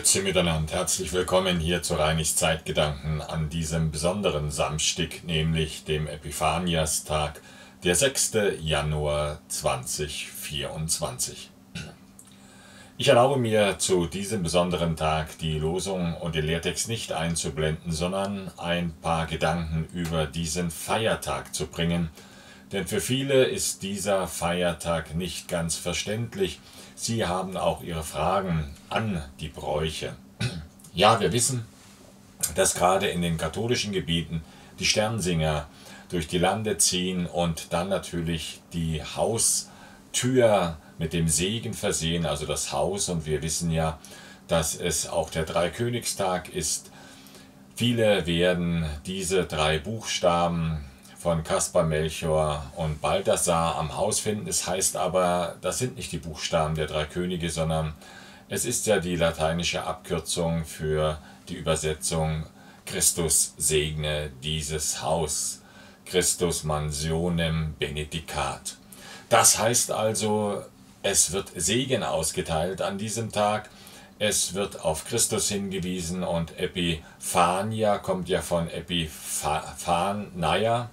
Grüezi miteinander, herzlich willkommen hier zu Reinis Zeitgedanken an diesem besonderen Samstag, nämlich dem Epiphaniastag, der 6. Januar 2024. Ich erlaube mir zu diesem besonderen Tag die Losung und den Lehrtext nicht einzublenden, sondern ein paar Gedanken über diesen Feiertag zu bringen, denn für viele ist dieser Feiertag nicht ganz verständlich. Sie haben auch ihre Fragen an die Bräuche. Ja, wir wissen, dass gerade in den katholischen Gebieten die Sternsinger durch die Lande ziehen und dann natürlich die Haustür mit dem Segen versehen, also das Haus. Und wir wissen ja, dass es auch der Dreikönigstag ist. Viele werden diese drei Buchstaben von Kaspar, Melchior und Balthasar am Haus finden. Es heißt aber, das sind nicht die Buchstaben der drei Könige, sondern es ist ja die lateinische Abkürzung für die Übersetzung Christus segne dieses Haus. Christus mansionem benedicat. Das heißt also, es wird Segen ausgeteilt an diesem Tag. Es wird auf Christus hingewiesen und Epiphania kommt ja von Epiphania.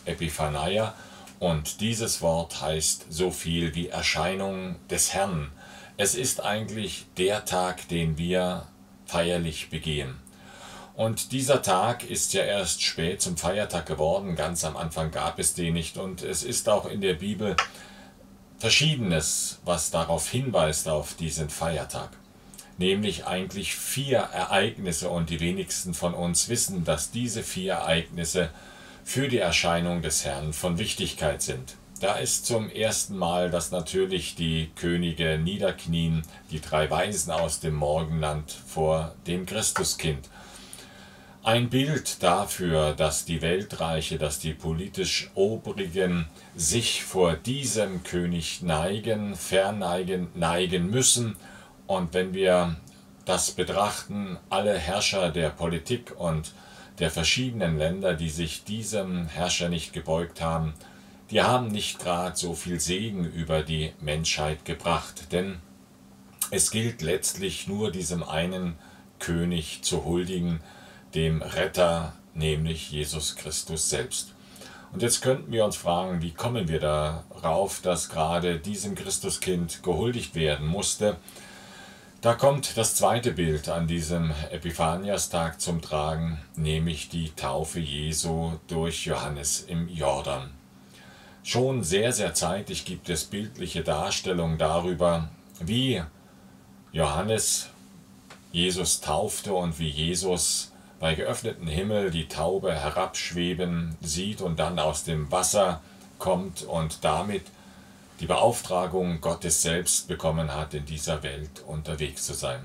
Und dieses Wort heißt so viel wie Erscheinung des Herrn. Es ist eigentlich der Tag, den wir feierlich begehen. Und dieser Tag ist ja erst spät zum Feiertag geworden, ganz am Anfang gab es den nicht. Und es ist auch in der Bibel Verschiedenes, was darauf hinweist, auf diesen Feiertag. Nämlich eigentlich 4 Ereignisse, und die wenigsten von uns wissen, dass diese 4 Ereignisse für die Erscheinung des Herrn von Wichtigkeit sind. Da ist zum ersten Mal, dass natürlich die Könige niederknien, die 3 Weisen aus dem Morgenland vor dem Christuskind. Ein Bild dafür, dass die Weltreiche, dass die politisch Obrigen sich vor diesem König neigen müssen. Und wenn wir das betrachten, alle Herrscher der Politik und der verschiedenen Länder, die sich diesem Herrscher nicht gebeugt haben, die haben nicht gerade so viel Segen über die Menschheit gebracht. Denn es gilt letztlich nur diesem einen König zu huldigen, dem Retter, nämlich Jesus Christus selbst. Und jetzt könnten wir uns fragen, wie kommen wir darauf, dass gerade diesem Christuskind gehuldigt werden musste? Da kommt das zweite Bild an diesem Epiphaniastag zum Tragen, nämlich die Taufe Jesu durch Johannes im Jordan. Schon sehr, sehr zeitig gibt es bildliche Darstellungen darüber, wie Johannes Jesus taufte und wie Jesus bei geöffnetem Himmel die Taube herabschweben sieht und dann aus dem Wasser kommt und damit die Beauftragung Gottes selbst bekommen hat, in dieser Welt unterwegs zu sein.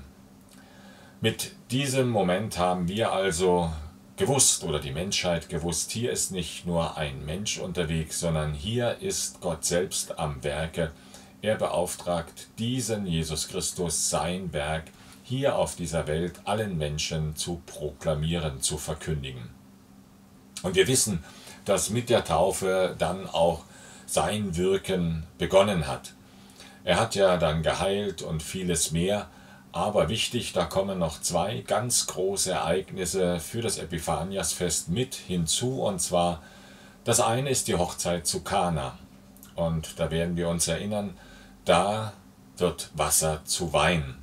Mit diesem Moment haben wir also gewusst, oder die Menschheit gewusst, hier ist nicht nur ein Mensch unterwegs, sondern hier ist Gott selbst am Werke. Er beauftragt diesen Jesus Christus, sein Werk hier auf dieser Welt allen Menschen zu proklamieren, zu verkündigen. Und wir wissen, dass mit der Taufe dann auch sein Wirken begonnen hat. Er hat ja dann geheilt und vieles mehr, aber wichtig, da kommen noch 2 ganz große Ereignisse für das Epiphaniasfest mit hinzu, und zwar das eine ist die Hochzeit zu Kana, und da werden wir uns erinnern, da wird Wasser zu Wein.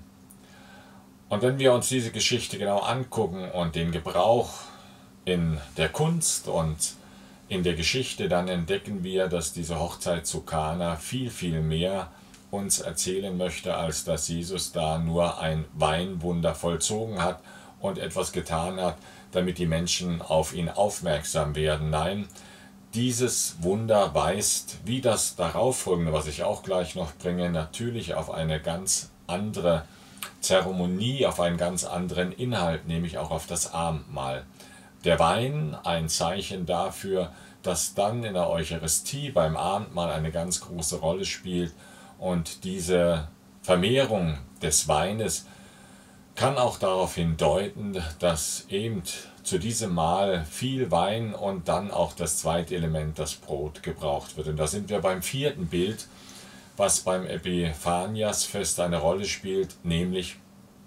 Und wenn wir uns diese Geschichte genau angucken und den Gebrauch in der Kunst und in der Geschichte, dann entdecken wir, dass diese Hochzeit zu Kana viel, viel mehr uns erzählen möchte, als dass Jesus da nur ein Weinwunder vollzogen hat und etwas getan hat, damit die Menschen auf ihn aufmerksam werden. Nein, dieses Wunder weist, wie das darauffolgende, was ich auch gleich noch bringe, natürlich auf eine ganz andere Zeremonie, auf einen ganz anderen Inhalt, nämlich auch auf das Abendmahl. Der Wein, ein Zeichen dafür, dass dann in der Eucharistie beim Abendmahl eine ganz große Rolle spielt, und diese Vermehrung des Weines kann auch darauf hindeuten, dass eben zu diesem Mahl viel Wein und dann auch das zweite Element, das Brot, gebraucht wird. Und da sind wir beim 4. Bild, was beim Epiphaniasfest eine Rolle spielt, nämlich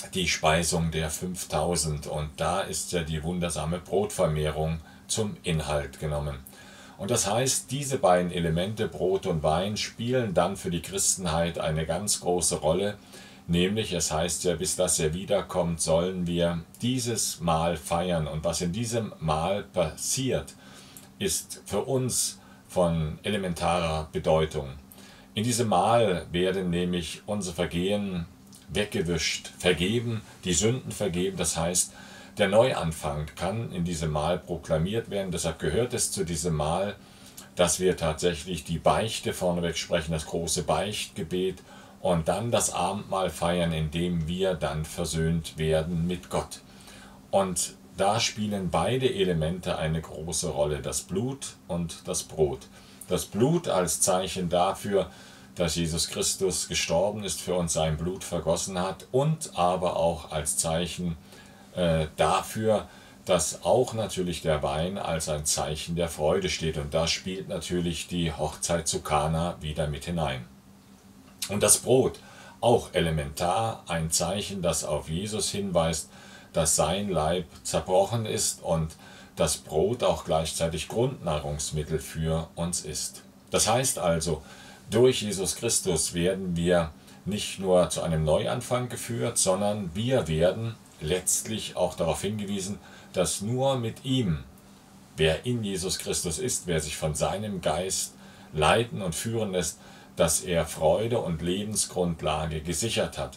die Speisung der 5000, und da ist ja die wundersame Brotvermehrung zum Inhalt genommen. Und das heißt, diese beiden Elemente, Brot und Wein, spielen dann für die Christenheit eine ganz große Rolle, nämlich es heißt ja, bis dass er wiederkommt, sollen wir dieses Mahl feiern. Und was in diesem Mahl passiert, ist für uns von elementarer Bedeutung. In diesem Mahl werden nämlich unsere Vergehen weggewischt, vergeben, die Sünden vergeben. Das heißt, der Neuanfang kann in diesem Mahl proklamiert werden. Deshalb gehört es zu diesem Mahl, dass wir tatsächlich die Beichte vorneweg sprechen, das große Beichtgebet, und dann das Abendmahl feiern, indem wir dann versöhnt werden mit Gott. Und da spielen beide Elemente eine große Rolle, das Blut und das Brot. Das Blut als Zeichen dafür, dass Jesus Christus gestorben ist, für uns sein Blut vergossen hat, und aber auch als Zeichen dafür, dass auch natürlich der Wein als ein Zeichen der Freude steht. Und da spielt natürlich die Hochzeit zu Kana wieder mit hinein. Und das Brot, auch elementar, ein Zeichen, das auf Jesus hinweist, dass sein Leib zerbrochen ist und das Brot auch gleichzeitig Grundnahrungsmittel für uns ist. Das heißt also, durch Jesus Christus werden wir nicht nur zu einem Neuanfang geführt, sondern wir werden letztlich auch darauf hingewiesen, dass nur mit ihm, wer in Jesus Christus ist, wer sich von seinem Geist leiten und führen lässt, dass er Freude und Lebensgrundlage gesichert hat.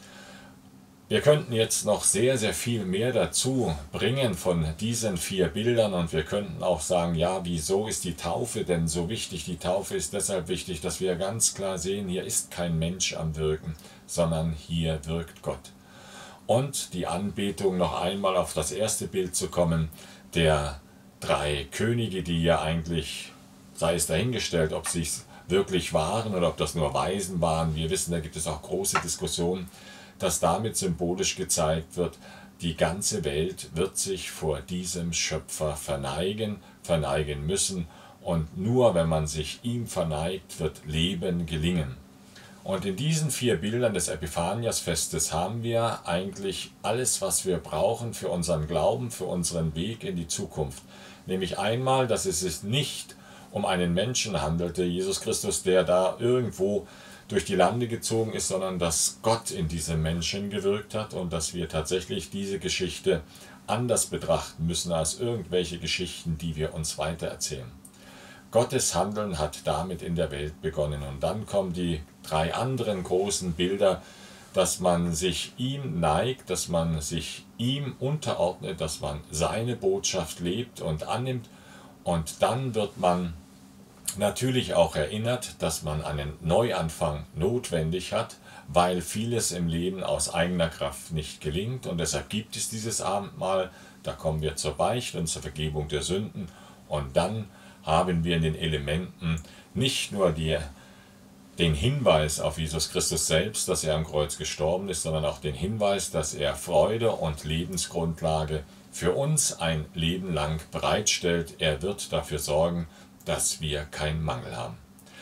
Wir könnten jetzt noch sehr, sehr viel mehr dazu bringen von diesen 4 Bildern, und wir könnten auch sagen, ja, wieso ist die Taufe denn so wichtig? Die Taufe ist deshalb wichtig, dass wir ganz klar sehen, hier ist kein Mensch am Wirken, sondern hier wirkt Gott. Und die Anbetung, noch einmal auf das erste Bild zu kommen, der 3 Könige, die ja eigentlich, sei es dahingestellt, ob sie es wirklich waren oder ob das nur Weisen waren. Wir wissen, da gibt es auch große Diskussionen, dass damit symbolisch gezeigt wird, die ganze Welt wird sich vor diesem Schöpfer verneigen müssen, und nur wenn man sich ihm verneigt, wird Leben gelingen. Und in diesen 4 Bildern des Epiphaniasfestes haben wir eigentlich alles, was wir brauchen für unseren Glauben, für unseren Weg in die Zukunft. Nämlich einmal, dass es sich nicht um einen Menschen handelte, Jesus Christus, der da irgendwo durch die Lande gezogen ist, sondern dass Gott in diesem Menschen gewirkt hat und dass wir tatsächlich diese Geschichte anders betrachten müssen als irgendwelche Geschichten, die wir uns weitererzählen. Gottes Handeln hat damit in der Welt begonnen. Und dann kommen die 3 anderen großen Bilder, dass man sich ihm neigt, dass man sich ihm unterordnet, dass man seine Botschaft lebt und annimmt. Und dann wird man natürlich auch erinnert, dass man einen Neuanfang notwendig hat, weil vieles im Leben aus eigener Kraft nicht gelingt. Und deshalb gibt es dieses Abendmahl, da kommen wir zur Beichte und zur Vergebung der Sünden. Und dann haben wir in den Elementen nicht nur den Hinweis auf Jesus Christus selbst, dass er am Kreuz gestorben ist, sondern auch den Hinweis, dass er Freude und Lebensgrundlage für uns ein Leben lang bereitstellt. Er wird dafür sorgen, dass wir keinen Mangel haben.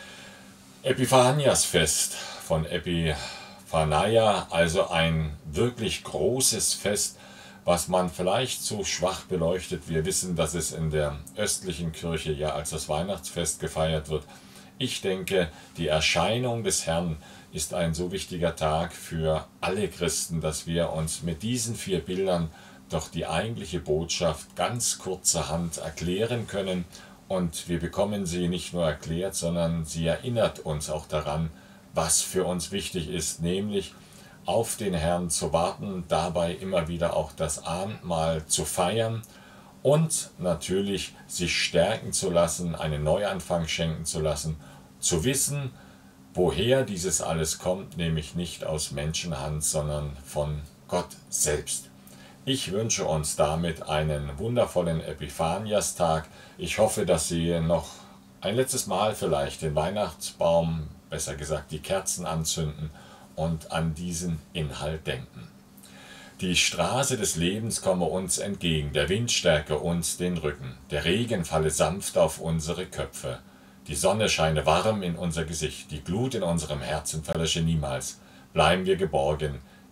Epiphaniasfest von Epiphania, also ein wirklich großes Fest, was man vielleicht zu schwach beleuchtet. Wir wissen, dass es in der östlichen Kirche ja als das Weihnachtsfest gefeiert wird. Ich denke, die Erscheinung des Herrn ist ein so wichtiger Tag für alle Christen, dass wir uns mit diesen 4 Bildern doch die eigentliche Botschaft ganz kurzerhand erklären können. Und wir bekommen sie nicht nur erklärt, sondern sie erinnert uns auch daran, was für uns wichtig ist, nämlich auf den Herrn zu warten, dabei immer wieder auch das Abendmahl zu feiern und natürlich sich stärken zu lassen, einen Neuanfang schenken zu lassen, zu wissen, woher dieses alles kommt, nämlich nicht aus Menschenhand, sondern von Gott selbst. Ich wünsche uns damit einen wundervollen Epiphaniastag. Ich hoffe, dass Sie noch ein letztes Mal vielleicht den Weihnachtsbaum, besser gesagt die Kerzen anzünden und an diesen Inhalt denken. Die Straße des Lebens komme uns entgegen, der Wind stärke uns den Rücken, der Regen falle sanft auf unsere Köpfe, die Sonne scheine warm in unser Gesicht, die Glut in unserem Herzen verlösche niemals, bleiben wir geborgen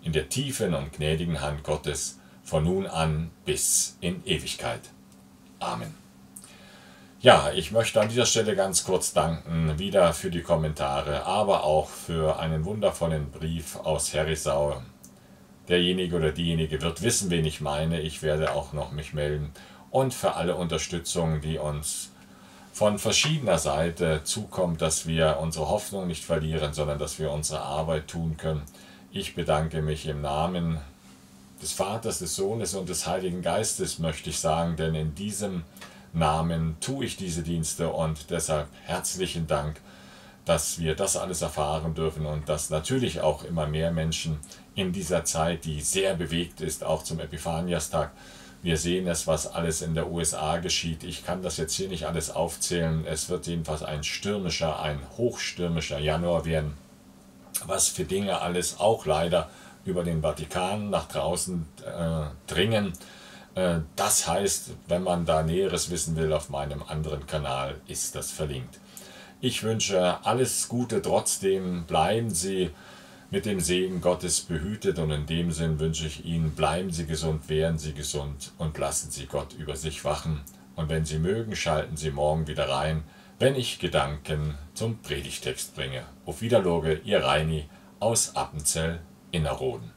in der tiefen und gnädigen Hand Gottes von nun an bis in Ewigkeit. Amen. Ja, ich möchte an dieser Stelle ganz kurz danken, wieder für die Kommentare, aber auch für einen wundervollen Brief aus Herisau. Derjenige oder diejenige wird wissen, wen ich meine. Ich werde auch noch mich melden. Und für alle Unterstützung, die uns von verschiedener Seite zukommt, dass wir unsere Hoffnung nicht verlieren, sondern dass wir unsere Arbeit tun können. Ich bedanke mich im Namen des Vaters, des Sohnes und des Heiligen Geistes, möchte ich sagen, denn in diesem Namen tue ich diese Dienste und deshalb herzlichen Dank, dass wir das alles erfahren dürfen und dass natürlich auch immer mehr Menschen in dieser Zeit, die sehr bewegt ist, auch zum Epiphaniastag. Wir sehen es, was alles in der USA geschieht. Ich kann das jetzt hier nicht alles aufzählen. Es wird jedenfalls ein hochstürmischer Januar werden. Was für Dinge alles auch leider über den Vatikan nach draußen dringen. Das heißt, wenn man da Näheres wissen will, auf meinem anderen Kanal ist das verlinkt. Ich wünsche alles Gute trotzdem. Bleiben Sie mit dem Segen Gottes behütet und in dem Sinn wünsche ich Ihnen, bleiben Sie gesund, werden Sie gesund und lassen Sie Gott über sich wachen. Und wenn Sie mögen, schalten Sie morgen wieder rein, wenn ich Gedanken zum Predigtext bringe. Auf Wiederloge, Ihr Reini aus Appenzell Innerrhoden.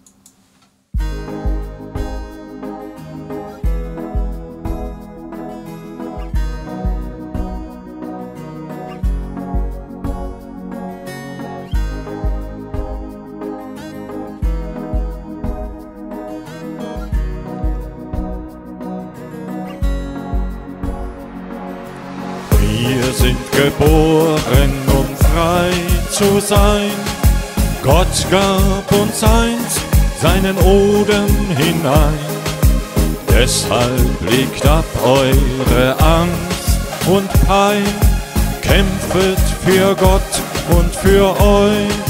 Wir sind geboren, um frei zu sein. Gott gab uns einst seinen Odem hinein. Deshalb legt ab eure Angst und Pein. Kämpfet für Gott und für euch.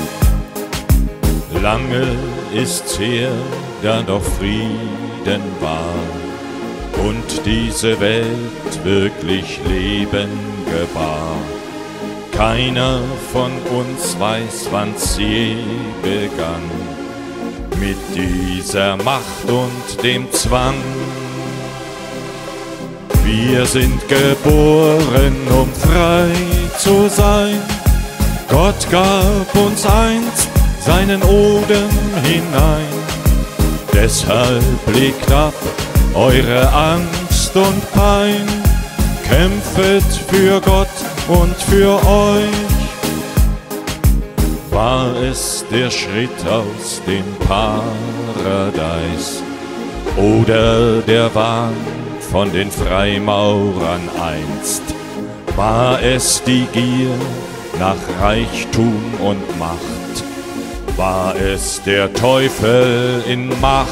Lange ist's her, da doch Frieden war und diese Welt wirklich Leben gebar. Keiner von uns weiß, wann's je begann, mit dieser Macht und dem Zwang. Wir sind geboren, um frei zu sein. Gott gab uns einst seinen Odem hinein. Deshalb legt ab eure Angst und Pein, kämpfet für Gott und für euch. War es der Schritt aus dem Paradies oder der Wahn von den Freimaurern einst? War es die Gier nach Reichtum und Macht? War es der Teufel in Macht?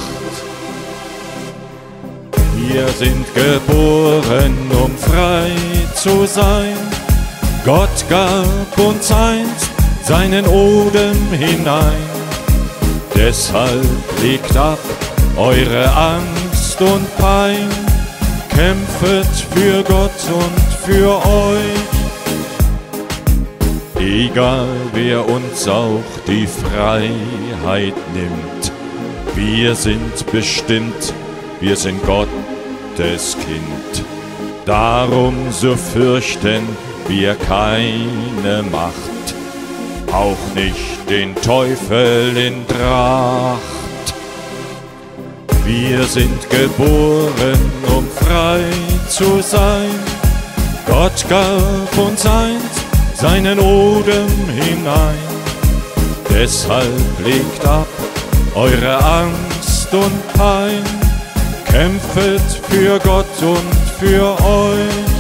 Wir sind geboren, um frei zu sein. Gott gab uns einst seinen Odem hinein. Deshalb legt ab eure Angst und Pein. Kämpfet für Gott und für euch. Egal wer uns auch die Freiheit nimmt, wir sind bestimmt, wir sind Gottes Kind. Darum so fürchten wir keine Macht, auch nicht den Teufel in Tracht. Wir sind geboren, um frei zu sein. Gott gab uns einst seinen Odem hinein. Deshalb legt ab eure Angst und Pein. Kämpfet für Gott und für euch.